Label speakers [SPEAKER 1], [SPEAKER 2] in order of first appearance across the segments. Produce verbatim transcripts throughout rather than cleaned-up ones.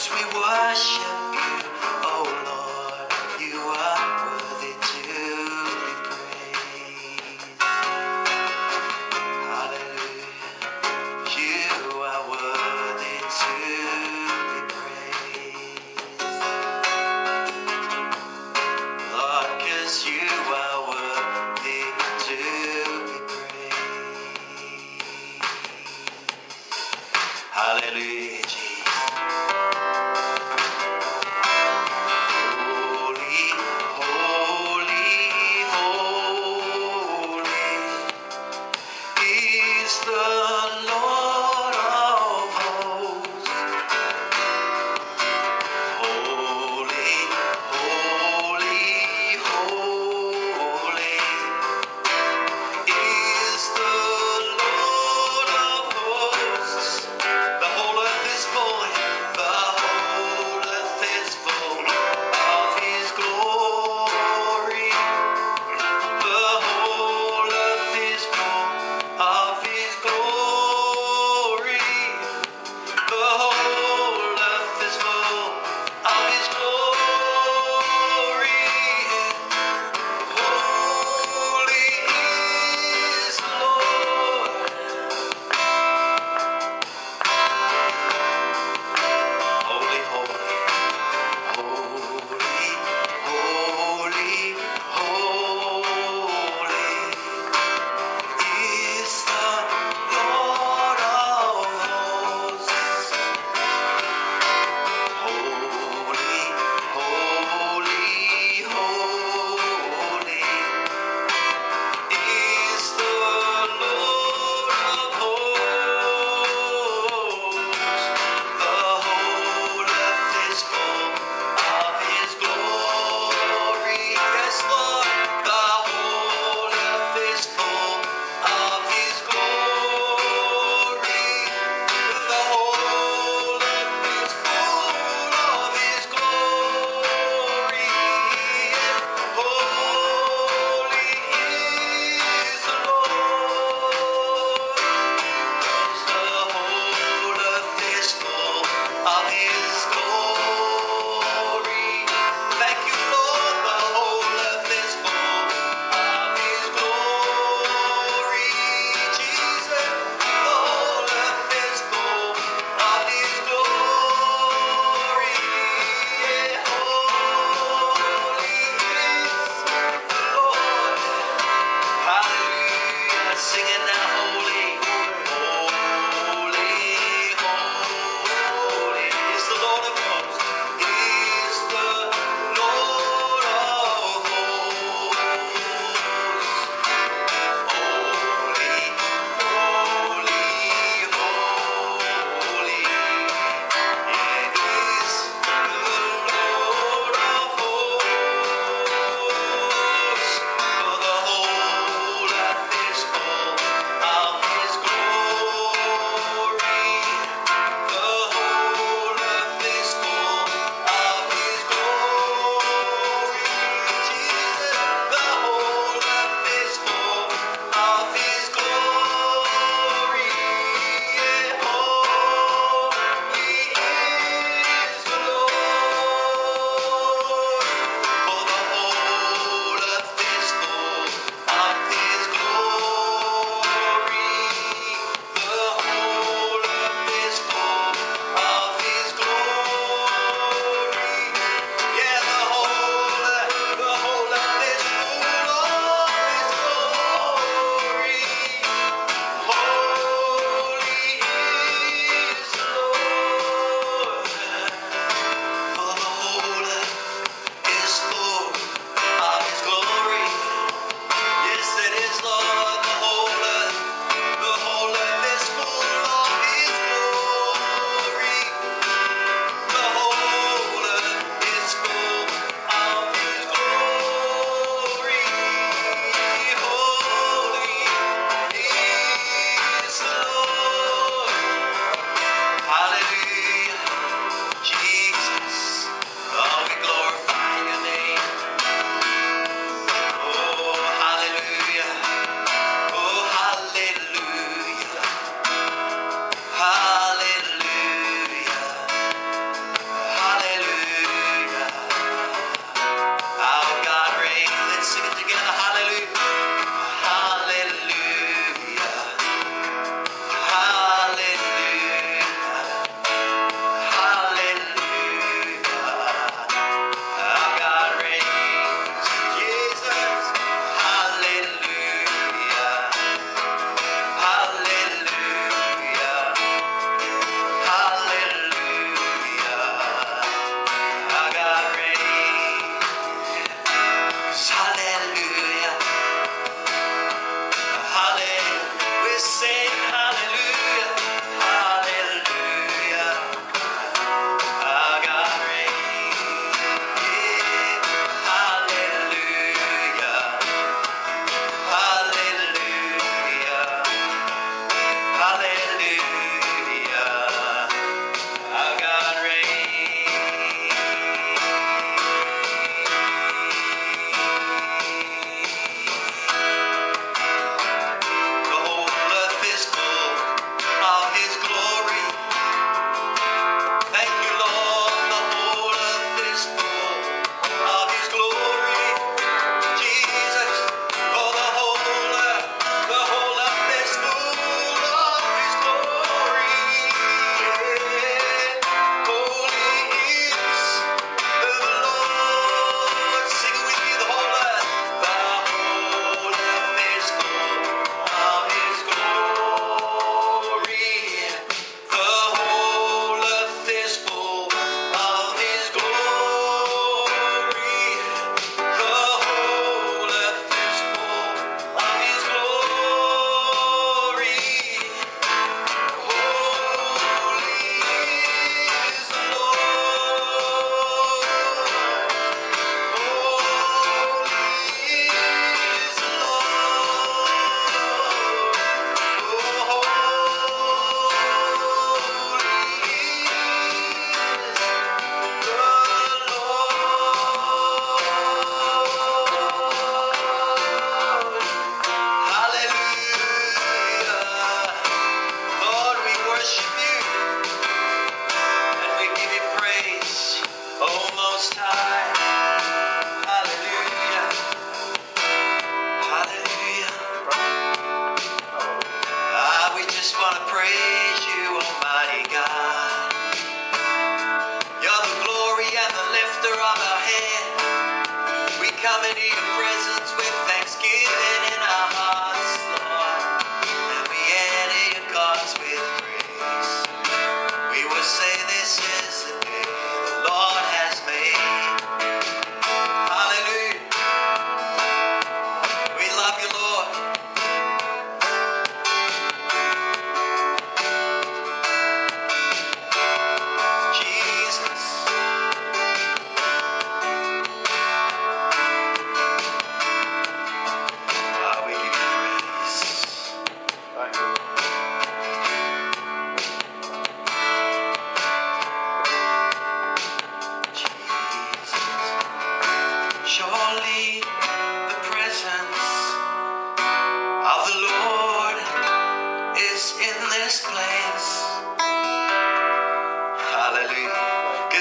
[SPEAKER 1] we worship you, oh Lord, you are worthy to be praised. Hallelujah, you are worthy to be praised. Lord, 'cause you are worthy to be praised. Hallelujah, Jesus. Holy, holy, holy is the Lord of hosts. Holy, holy, holy is the Lord of hosts. The whole earth is full, the whole earth is full of His glory. The whole earth is full of His glory. The whole earth is full of His glory. Holy is the Lord. Holy, holy, holy, holy, holy is the Lord of hosts. Holy, holy, holy is the Lord of hosts. The whole earth is full of His glory. Yes, Lord, the whole earth is full of His glory. The whole earth is full of His glory. Holy is the Lord. The whole earth is full of His glory. Thank you, Lord. The whole earth is full of His glory. Jesus, the whole earth is full of His glory. Yeah, holy is the Lord. Hallelujah. Sing it now, holy, holy, holy is the Lord of hosts.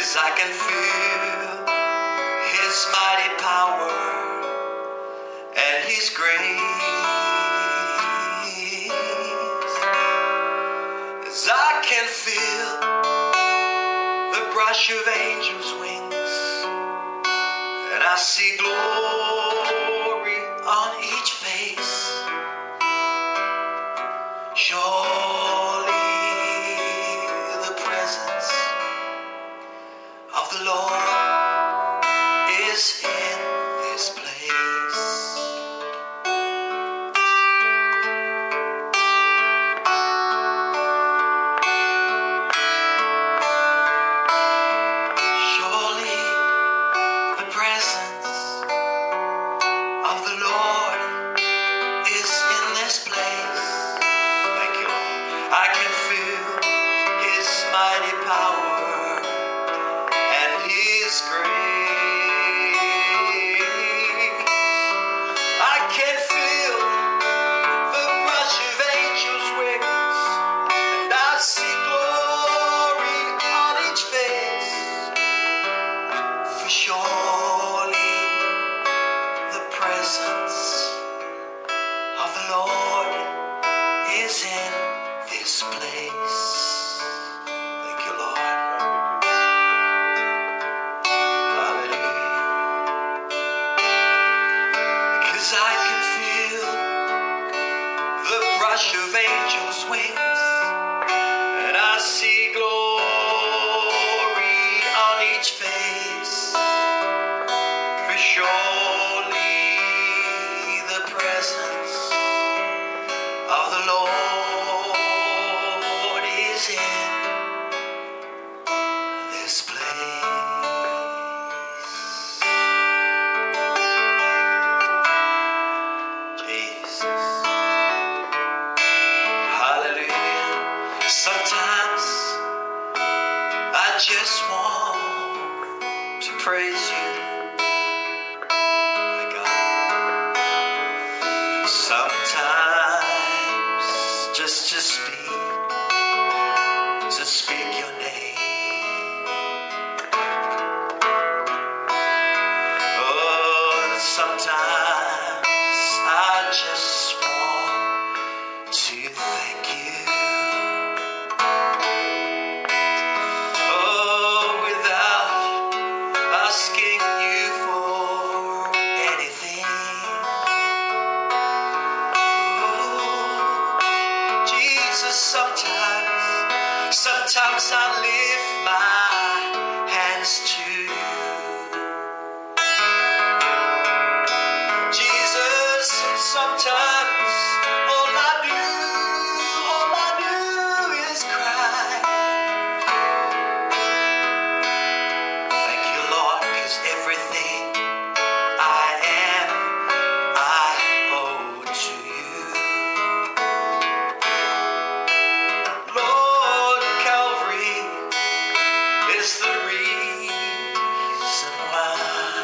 [SPEAKER 1] 'cause I can feel His mighty power and His grace. 'Cause I can feel the brush of angels' wings, and I see glory on each face. Surely the presence of the Lord is in this place. Surely the presence of the Lord is in this place. Thank you. I can feel His mighty power and His grace. I can feel the brush of angels' wings, and I see glory on each face. For surely the presence of the Lord is in this place. Thank you, Lord. Hallelujah. Because I can feel the brush of angels' wings, and I see glory on each face. For surely the presence of the Lord is in this place. Jesus. Hallelujah. Sometimes I just want to praise you, my God. Sometimes just to speak, to speak your name. Oh, sometimes I just want to thank you. Oh, without asking you for anything. Jesus, sometimes, sometimes I lift my hands to you. Jesus, sometimes all I do, all I do is cry. Thank you, Lord, 'cause everything I am, I owe to you. Lord, Calvary is the reason why.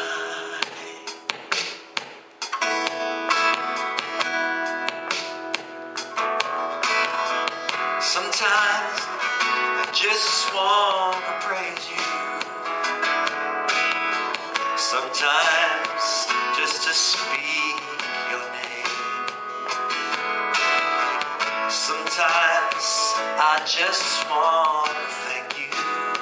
[SPEAKER 1] Sometimes I just want to praise you. Sometimes just to speak your name. Sometimes I just want to thank you.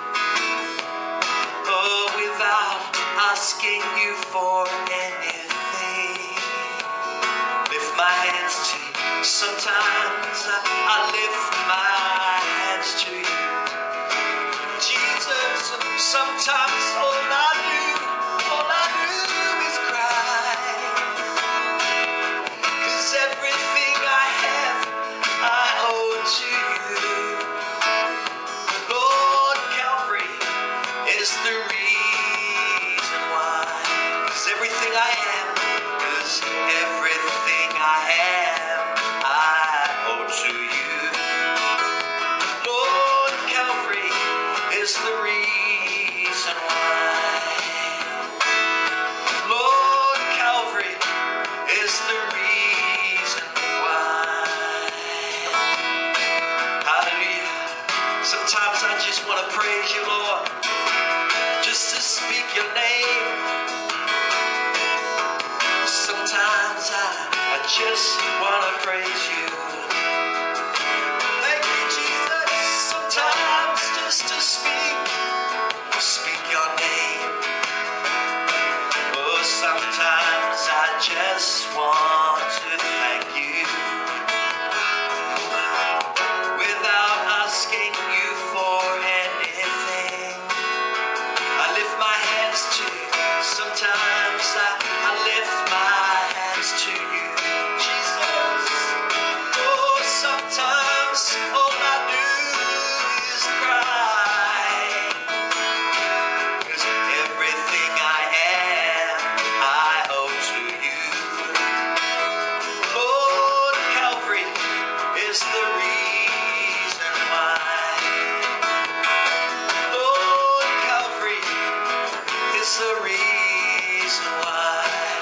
[SPEAKER 1] Oh, without asking you for anything. Lift my hands to you. Sometimes I, I lift my hands to you. Jesus, sometimes all I do, all I do is cry. 'Cause everything I have, I owe to you. Lord, Calvary is the reason why. 'Cause everything I am, 'cause everything I am, I owe to you. Lord, Calvary is the reason why. just wanna praise you. Thank you, Jesus. Sometimes just to speak, speak your name. Oh, sometimes I just want to thank you without asking you for anything. I lift my hands to you. Sometimes I, I lift my hands to you, Jesus. Oh, sometimes all I do is cry, 'cause everything I am, I owe to you. Lord, Calvary is the reason why. Lord, Calvary is the reason why.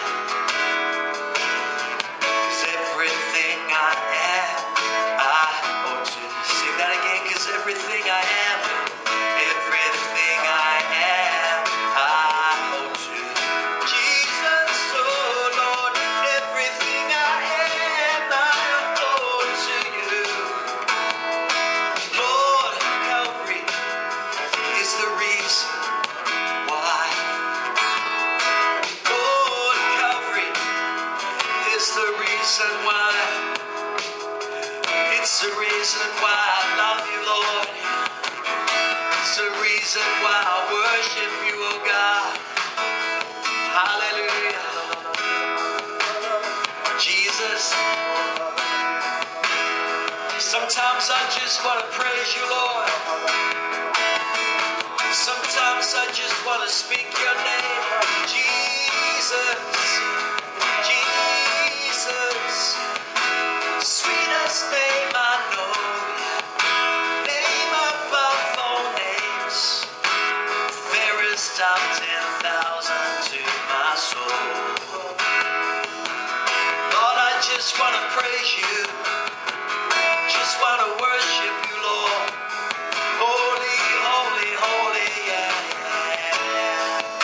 [SPEAKER 1] 'Cause everything I am, I owe to you. Sing that again. 'Cause everything I am, everything I am, I owe to Jesus. Oh Lord, everything I am, I owe to you. Lord, Calvary is the reason why. Lord, Calvary is the reason why. It's the reason why I love you, Lord. It's the reason why I worship you, oh God. Hallelujah. Jesus, sometimes I just want to praise you, Lord. Sometimes I just want to speak your name. Jesus, Jesus, sweetest name I know, name above all names, fairest of ten thousand to my soul. Lord, I just want to praise you, just want to worship you, Lord. Holy, holy, holy, yeah, yeah, yeah.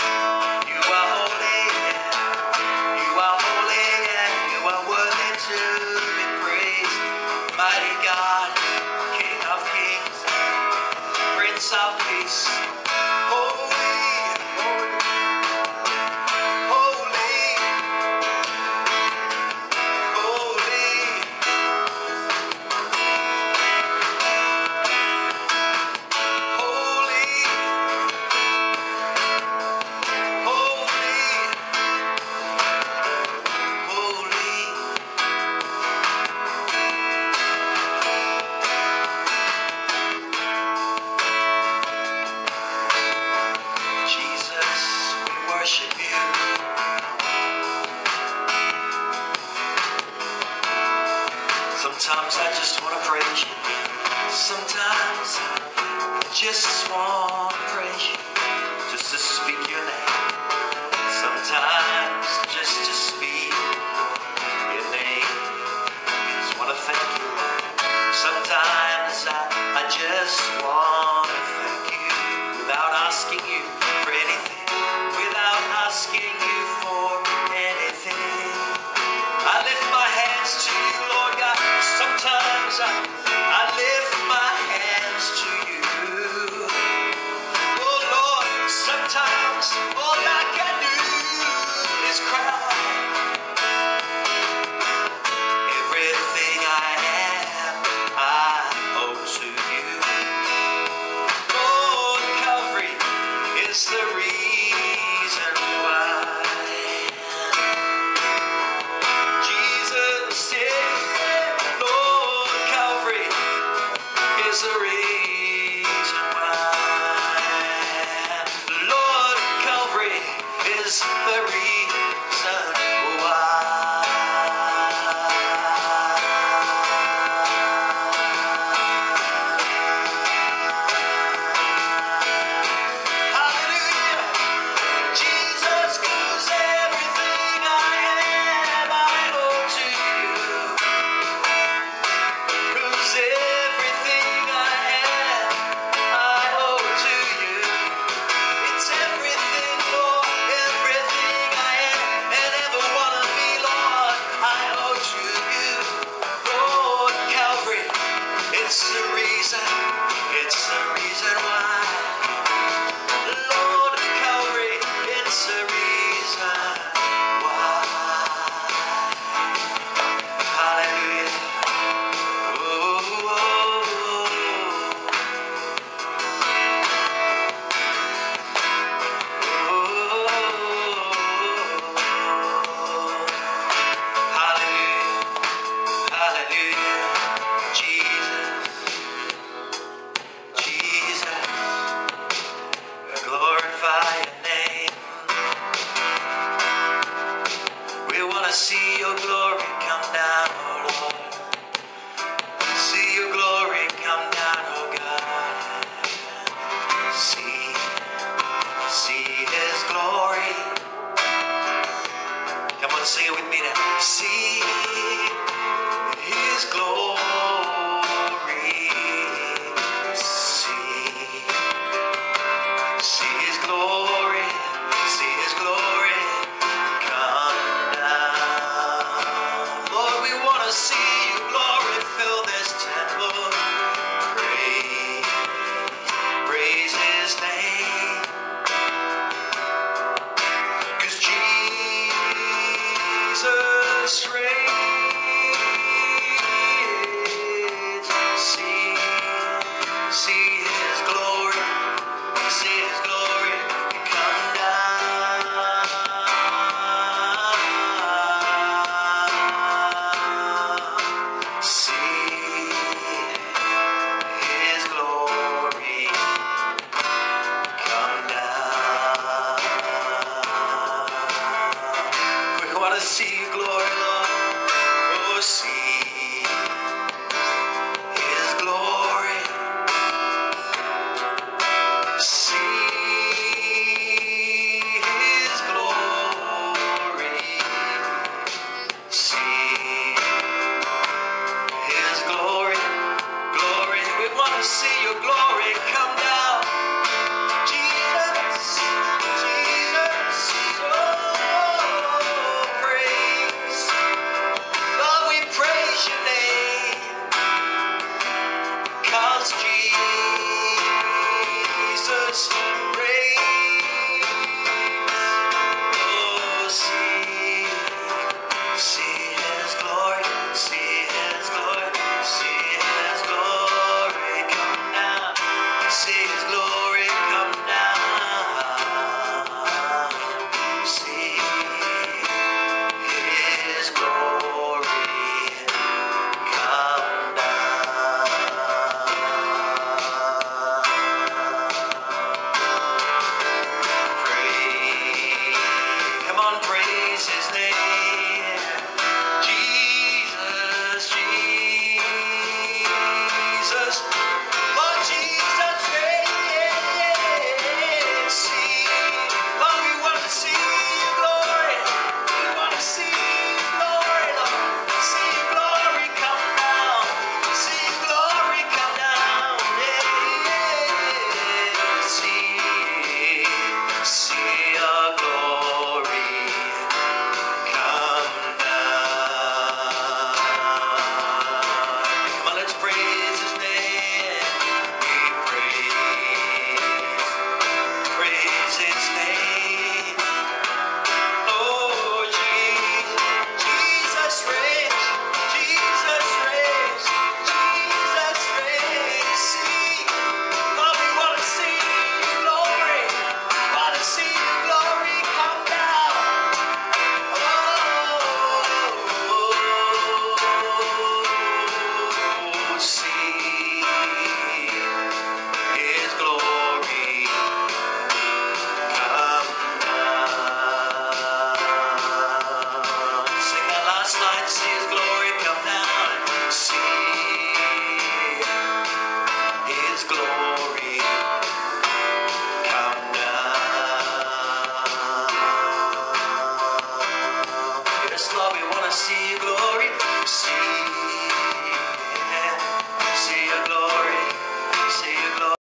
[SPEAKER 1] see.